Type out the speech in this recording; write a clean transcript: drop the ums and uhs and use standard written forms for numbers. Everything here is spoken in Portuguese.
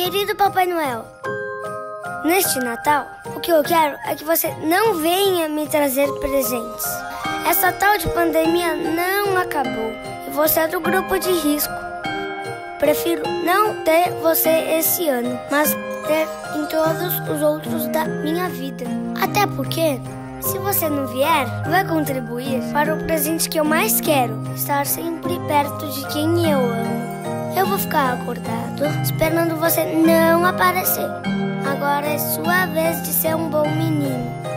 Querido Papai Noel, neste Natal, o que eu quero é que você não venha me trazer presentes. Essa tal de pandemia não acabou e você é do grupo de risco. Prefiro não ter você esse ano, mas ter em todos os outros da minha vida. Até porque, se você não vier, vai contribuir para o presente que eu mais quero, estar sempre perto de quem eu amo. Eu vou ficar acordado, esperando você não aparecer. Agora é sua vez de ser um bom menino.